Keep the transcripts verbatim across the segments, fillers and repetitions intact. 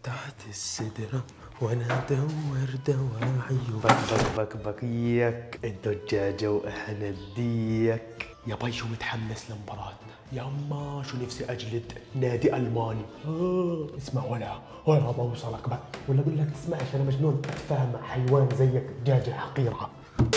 تحت السدرة وانا ادور دواعي بك بك بك بكيك انتو الدجاجة واحنا الديك. يا باي شو متحمس لمباراتنا، يما شو نفسي اجلد نادي الماني. آه. اسمع ولا ولا بوصلك بقى ولا اقول لك تسمعش، انا مجنون اتفاهم مع حيوان زيك دجاجة حقيرة.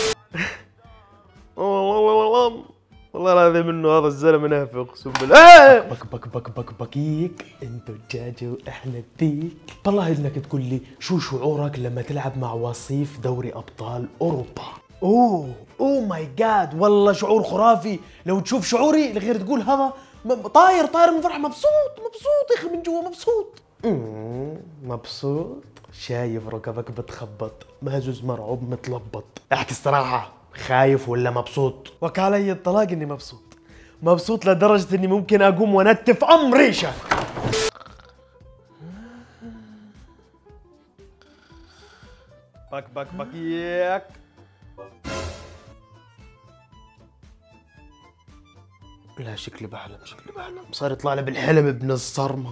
والله والله والله العظيم انه هذا الزلمه نافق اقسم بالله. بك بك بك بك بكيك انتو الدجاجه واحنا الديك. طلع انك تقول لي شو شعورك لما تلعب مع وصيف دوري ابطال اوروبا. اوه اوه ماي جاد، والله شعور خرافي. لو تشوف شعوري الغير تقول هذا طاير طاير من فرح، مبسوط مبسوط يا اخي من جوا مبسوط. امم مبسوط، شايف ركبك بتخبط، مهزوز مرعوب متلبط. احكي الصراحه، خايف ولا مبسوط؟ وكالي الطلاق اني مبسوط، مبسوط لدرجة اني ممكن اقوم ونتف ام ريشة. بك بك بكيك. لا شكلي بحلم، شكلي بحلم، صار يطلع لي بالحلم ابن الصرمة.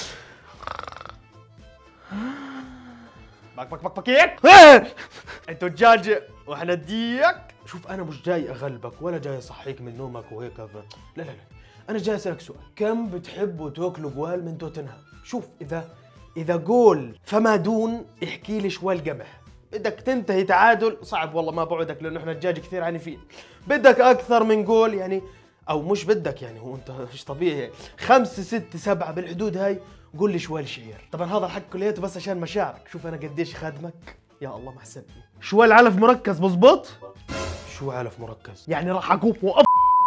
بك بك بك بكيك. انتو دجاجة واحنا الديك. شوف انا مش جاي اغلبك ولا جاي اصحيك من نومك وهيك، لا لا لا، انا جاي اسالك سؤال، كم بتحبوا تاكلوا جوال من توتنهام؟ شوف اذا اذا جول فما دون احكي لي شوال قمح. بدك تنتهي تعادل صعب والله ما بعدك، لانه احنا الدجاج كثير عنيفين. بدك اكثر من جول يعني، او مش بدك يعني، هو انت مش طبيعي، خمسة ستة سبعة بالحدود هاي، قول لي شوال شعير. طبعا هذا الحق كليته بس عشان مشاعرك، شوف انا قديش خادمك يا الله ما حسبني. شوال علف مركز مزبوط؟ شو علف مركز؟ يعني راح اقوم وأب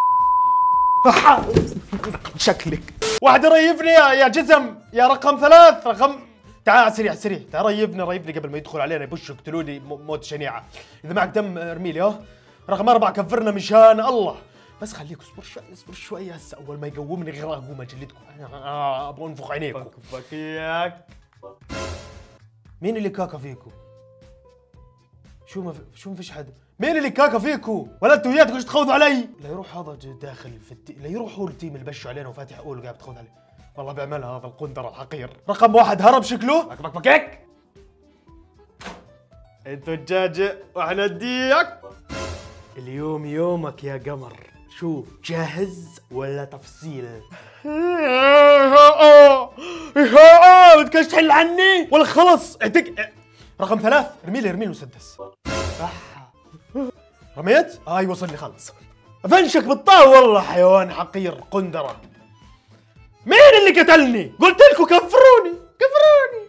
شكلك. واحد ريفني يا يا جزم يا رقم ثلاث، رقم تعال سريع سريع، تعال ريفني ريفني قبل ما يدخل علينا يبشوا يقتلوني موت شنيعة. إذا معك دم ارمي لي. ها رقم أربعة كفرنا مشان الله. بس خليك اصبر شوي اصبر شوي، هسه أول ما يقومني غير أقوم أجلدكم أنا، أبغى أنفخ عينيكم. بكيك. مين اللي كاكا فيكم؟ شو ما في... شو ما فيش حدا؟ مين اللي كاكا فيكو؟ ولا انتوا وياه تقعدوا تخوضوا علي؟ لا يروح هذا داخل في التي... لا يروح هو التيم اللي بشوا علينا وفاتح اول وقاعد بتخوض عليه. والله بيعملها هذا القندر الحقير. رقم واحد هرب شكله. بك بك بكيك. انتوا الدجاجة واحنا الديك. اليوم يومك يا قمر، شو جاهز ولا تفصيل؟ بدكش تحل عني ولا خلص اعتك. رقم ثلاث ارمي لي ارمي لي مسدس. رميت؟ هاي وصلني خلص. افنشك بالطاو والله حيوان حقير قندرة. مين اللي قتلني؟ قلت لكم كفروني كفروني.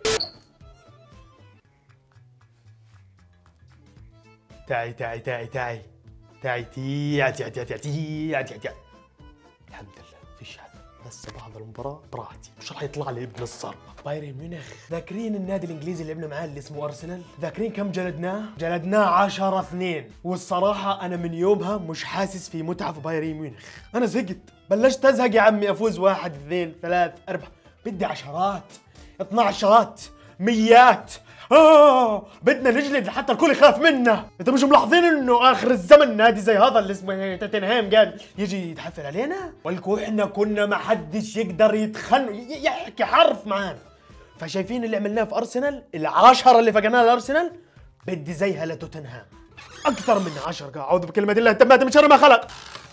تعي تعي تعي تعي تعي تيع تيع تيع تيع تيع تيع تيع. الحمد لله فيش حدا، هسه بعد المباراة براحتي، مش راح يطلع لي ابن الصرمة. بايرن ميونخ، ذاكرين النادي الانجليزي اللي لعبنا معاه اللي اسمه ارسنال؟ ذاكرين كم جلدناه؟ جلدناه عشرة اثنين، والصراحة أنا من يومها مش حاسس في متعة في بايرن ميونخ، أنا زهقت، بلشت أزهق يا عمي، أفوز واحد اثنين ثلاث أربعة، بدي عشرات، اثناشرات، ميات، آه بدنا نجلد لحتى الكل يخاف منا. انتوا مش ملاحظين انه اخر الزمن نادي زي هذا اللي اسمه توتنهام قاعد يجي يتحفل علينا؟ ولكو احنا كنا ما حدش يقدر يتخن يحكي حرف معانا. فشايفين اللي عملناه في ارسنال، العشرة اللي فقناها لارسنال، بدي زيها لتوتنهام، اكثر من عشرة. اعوذ بكلمة الله التامة من شر ما خلق.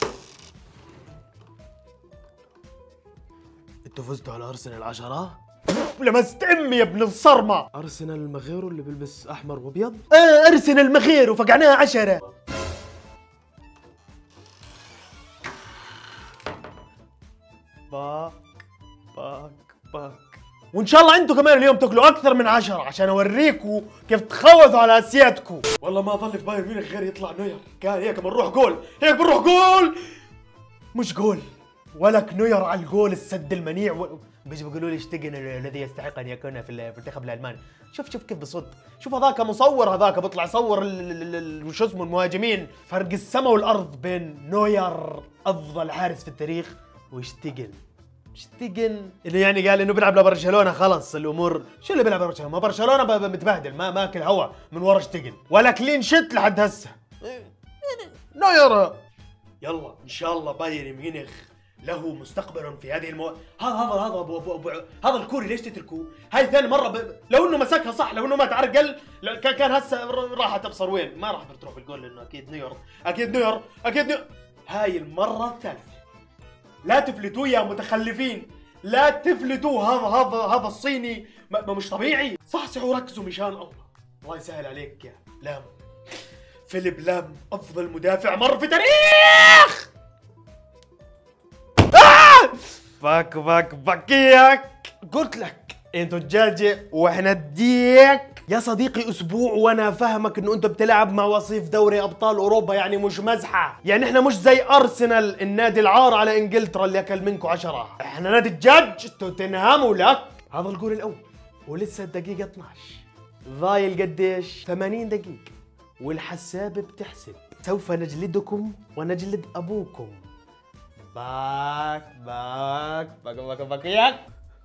انتوا فزتوا على ارسنال عشرة؟ لمست امي يا ابن الصرمة. ارسنال المغيرو اللي بيلبس احمر وابيض؟ اه ارسنال المغيرو فقعناها عشرة. باك باك باك. وان شاء الله انتوا كمان اليوم تاكلوا اكثر من عشرة عشان اوريكم كيف تخوثوا على اسيادكم. والله ما ظل في بايرن ميونخ غير يطلع نوير، قال هيك بنروح جول، هيك بنروح جول، مش جول ولك نوير على الجول السد المنيع و... بيجي بيقولوا لي اشتقن الذي يستحق ان يكون في المنتخب الالماني. شوف شوف كيف بصد، شوف هذاك مصور، هذاك بيطلع يصور وش اسمه المهاجمين، فرق السماء والارض بين نوير افضل حارس في التاريخ واشتقن. اشتقن اللي يعني قال انه بيلعب لبرشلونه خلص الامور. شو اللي بيلعب لبرشلونه؟ ما برشلونه متبهدل، ما ماكل هوا من ورا اشتقن ولا كلين شت لحد هسه. نوير. يلا ان شاء الله بايرن ميونخ له مستقبل في هذه المو... هذا هذا هذا أبو أبو أبو هذا الكوري ليش تتركوه؟ هاي ثاني مرة ب... لو انه مسكها صح، لو انه ما تعرقل كان كان هسه راح تبصر وين؟ ما راح تروح بالجول لانه اكيد نيور، اكيد نيور، اكيد نيور. هاي المرة الثالثة. لا تفلتوه يا متخلفين، لا تفلتوه. هذا هذا هذا الصيني ما مش طبيعي. صحصحوا وركزوا مشان الله. الله يسهل عليك يا لام. فيليب لام افضل مدافع مر في تاريخ. آه! فك فك فكيك. قلت لك انتوا الدجاجة واحنا الديك. يا صديقي اسبوع وانا فاهمك انه انت بتلعب مع وصيف دوري ابطال اوروبا، يعني مش مزحة، يعني احنا مش زي ارسنال النادي العار على انجلترا اللي اكل منكم عشرة. احنا نادي الدجاج توتنهام ولك. هذا الجول الاول ولسه الدقيقة اثنعش. ضايل قديش؟ ثمانين دقيقة والحسابة بتحسب. سوف نجلدكم ونجلد ابوكم. باك باك باك باك باك ياك.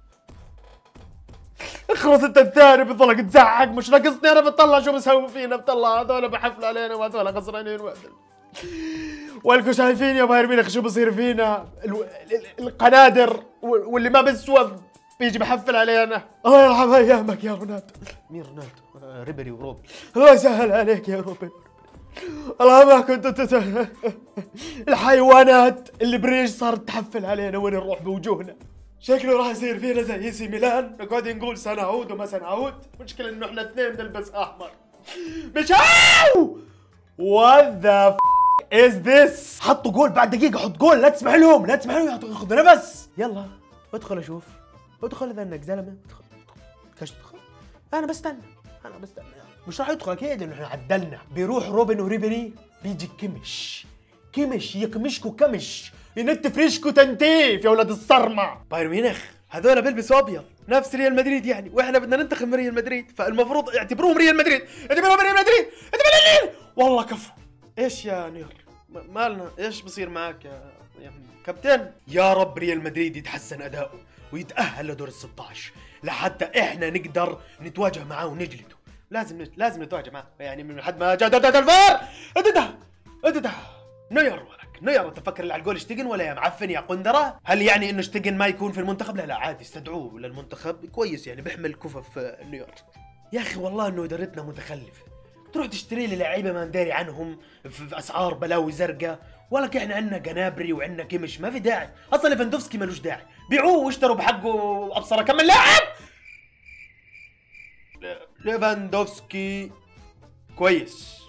اخلص انت الثاني بتضلك تزعق، مش ناقصني انا. بتطلع شو بسوي فينا، بتطلع هذول بحفلوا علينا وهذول خسرانين وهذول. والكم شايفين يا بايرن ميونخ شو بصير فينا؟ القنادر واللي ما بسوى بيجي بحفل علينا. الله يرحم ايامك يا رونالدو. مين رونالدو؟ ريبري وروب. الله يسهل عليك يا روبن. الله ما كنت تت... الحيوانات اللي بريج صارت تحفل علينا وين نروح بوجوهنا. شكله راح يصير فينا زي سي ميلان، نقعد نقول سنعود وما سنعود. مشكلة انه احنا اثنين نلبس احمر. مش هاو وات ذا از ذس. حطوا جول بعد دقيقة، حط جول. لا تسمح لهم، لا تسمح لهم ياخذوا نفس. يلا ادخل اشوف، ادخل اذا انك زلمة. ادخل ادخل تدخل. انا بستنى، انا بستنى. مش راح يدخل اكيد لانه احنا عدلنا. بيروح روبن وريبري بيجي كمش كمش يكمشكو كمش ينت فريشكو تنتيف يا ولاد الصرمع. بايرن ميونخ هذول بيلبسوا ابيض نفس ريال مدريد يعني، واحنا بدنا ننتخب من ريال مدريد، فالمفروض يعتبروهم ريال مدريد. اعتبروهم ريال مدريد. اعتبروهم والله كفو. ايش يا نير مالنا؟ ايش بصير معك يا يا كابتن؟ يا رب ريال مدريد يتحسن اداؤه ويتاهل لدور ال ستاشر لحتى احنا نقدر نتواجه معاه ونجلده. لازم لازم نتواجه معاه يعني من حد ما جاء الفار. ادده ادده نير ولك نير. تفكر اللي على الجول اشتقن ولا يا معفن يا قندره؟ هل يعني انه اشتقن ما يكون في المنتخب؟ لا لا عادي، استدعوه للمنتخب كويس يعني، بيحمل كفف نير. يا اخي والله انه ادارتنا متخلفه. تروح تشتري لي لعيبه ما نداري عنهم في اسعار بلاوي زرقاء، ولك احنا عندنا جنابري وعندنا كيمش، ما في داعي. اصلا ليفاندوفسكي ملوش داعي، بيعوه واشتروا بحقه ابصر كم لاعب. ليفاندوفسكي كويس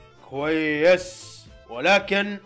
كويس، ولكن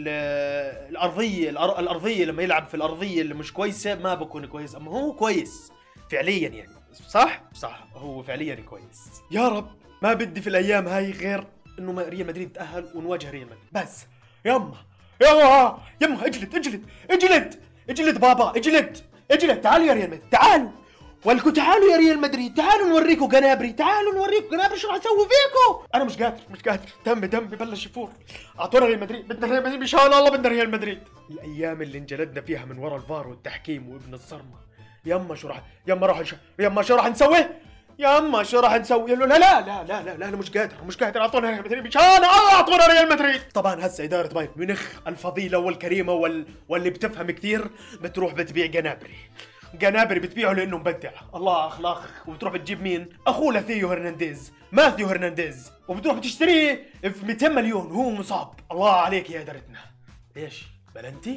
الارضيه الارضيه لما يلعب في الارضيه اللي مش كويسه ما بكون كويس. اما هو كويس فعليا يعني، صح صح هو فعليا كويس. يا رب ما بدي في الايام هاي غير انه ريال مدريد تاهل ونواجه ريال مدريد بس. يما يما يما اجلد اجلد اجلد اجلد بابا اجلد اجلد. تعالوا يا ريال مدريد تعالوا، ولكم تعالوا يا ريال مدريد، تعالوا نوريكم جنابري، تعالوا نوريكم جنابري شو راح اسوي فيكم. انا مش قادر مش قادر، دمي دمي ببلش يفور. اعطونا ريال مدريد، بدنا ريال مدريد ان شاء الله، بدنا ريال مدريد. الايام اللي انجلدنا فيها من ورا الفار والتحكيم وابن الصرمه. يما شو راح يما راح نش... يما شو راح نسوي؟ يما شو راح نسوي؟ لا لا لا لا لا لا, لا انا مش قادر مش قادر. اعطونا ريال مدريد ان شاء الله، اعطونا ريال مدريد. طبعا هسه اداره بايرن ميونخ الفضيله والكريمه وال... واللي بتفهم كثير بتروح بتبيع جنابري. جنابري بتبيعه لانه مبدع، الله اخلاق. وبتروح بتجيب مين؟ اخوه لثيو هرنانديز، ماثيو هرنانديز، وبتروح بتشتريه ب مئتين مليون وهو مصاب. الله عليك يا ادارتنا. ايش؟ بلنتي؟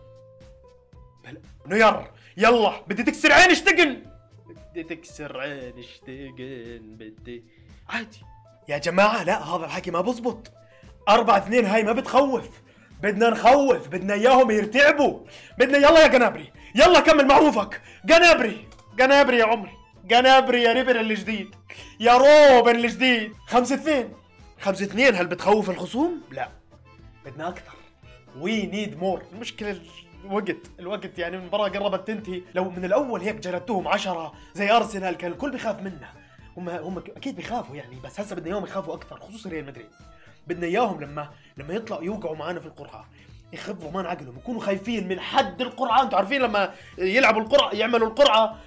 بل... نير يلا بدي تكسر عين اشتقن، بدي تكسر عين اشتقن بدي. عادي يا جماعه، لا هذا الحكي ما بزبط. أربعة اثنين هاي ما بتخوف، بدنا نخوف، بدنا اياهم يرتعبوا. بدنا يلا يا جنابري يلا كمل معروفك. جنابري جنابري يا عمري، جنابري يا ريبر الجديد، يا روبن الجديد. خمسة اثنين خمسة اثنين هل بتخوف الخصوم؟ لا بدنا اكثر. وي نيد مور. المشكله الوقت الوقت يعني المباراه قربت تنتهي. لو من الاول هيك جلدتوهم عشرة زي ارسنال كان الكل بيخاف منا. هم هم اكيد بيخافوا يعني، بس هسه بدنا اياهم يخافوا اكثر، خصوصا ريال مدريد. بدنا اياهم لما لما يطلعوا يوقعوا معنا في القرعه يخفوا مان عقلهم، يكونوا خايفين من حد القرعه. انتوا عارفين لما يلعبوا القرعه يعملوا القرعه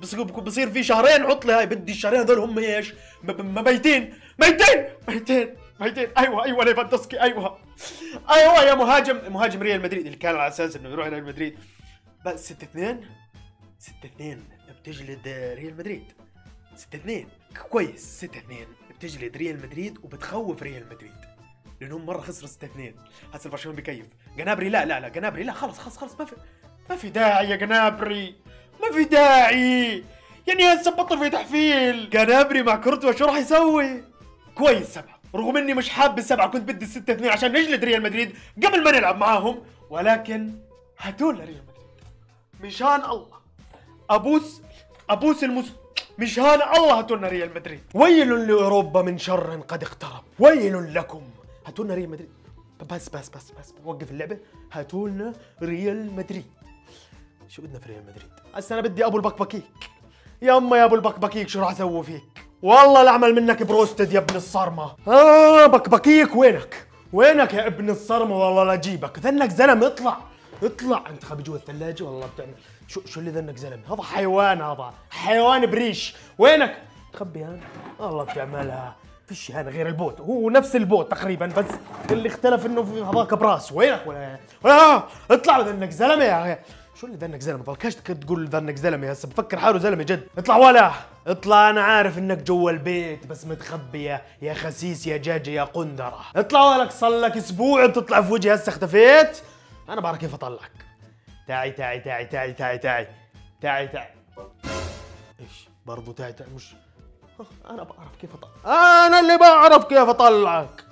بصير في شهرين عطله. هاي بدي الشهرين هذول هم ايش؟ ميتين ميتين ميتين ميتين. ايوه ايوه ليفاندوسكي ايوه ايوه يا مهاجم مهاجم ريال مدريد اللي كان على اساس انه يروح ريال مدريد. بس ستة اثنين ستة اثنين بتجلد ريال مدريد. ستة اثنين كويس. ستة اثنين بتجلد ريال مدريد وبتخوف ريال مدريد لانهم مره خسروا ستة اثنين. هسه برشلونه بكيف. جنابري لا لا لا جنابري لا خلص خلص خلص ما في ما في داعي يا جنابري ما في داعي يعني هسه بطل في تحفيل. جنابري مع كورتوا شو راح يسوي؟ كويس سبعة رغم اني مش حاب السبعة كنت بدي الستة اثنين عشان نجلد ريال مدريد قبل ما نلعب معاهم ولكن هاتونا ريال مدريد مشان الله ابوس ابوس المس مشان الله هاتونا ريال مدريد. ويل لاوروبا من شر قد اقترب ويل لكم. هاتونا ريال مدريد بس بس بس بس وقف اللعبة. هاتولنا ريال مدريد. شو بدنا في ريال مدريد؟ هسه انا بدي ابو البكبكيك. يما يا ابو البكبكيك شو راح اسوي فيك؟ والله لاعمل منك بروستد يا ابن الصرمة. اه بكبكيك وينك؟ وينك يا ابن الصرمة والله لا اجيبك. ذنك زلمة اطلع اطلع انت خبي جوا الثلاجة والله بتعمل شو شو اللي ذنك زلمة؟ هذا حيوان هذا حيوان بريش. وينك؟ تخبي هان والله بتعملها. فيش هذا غير البوت هو نفس البوت تقريبا بس اللي اختلف انه في هذاك براس. وينك ولا ولا اطلع ذنك زلمة يا اخي. شو اللي ذنك زلمه؟ ضلكش تقول ذنك زلمه هسه بفكر حاله زلمه جد. اطلع ولا اطلع. انا عارف انك جوا البيت بس متخبي يا خسيس يا جاجه يا قندره. اطلع ولك صار لك اسبوع بتطلع في وجهي هسه اختفيت. انا بعرف كيف اطلعك. تعي تعي تعي تعي تعي تعي تعي تعي ايش برضو تعي تعي مش انا بعرف كيف اطلعك. انا اللي بعرف كيف اطلعك.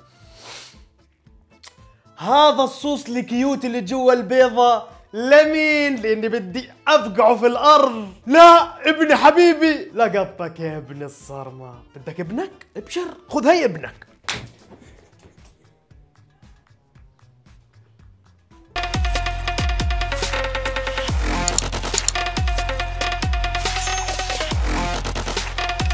هذا الصوص الكيوت اللي جوا البيضه لمين؟ لاني بدي افقعه في الارض. لا ابن حبيبي لقطك يا ابن الصرمه. بدك ابنك؟ ابشر خذ هي ابنك.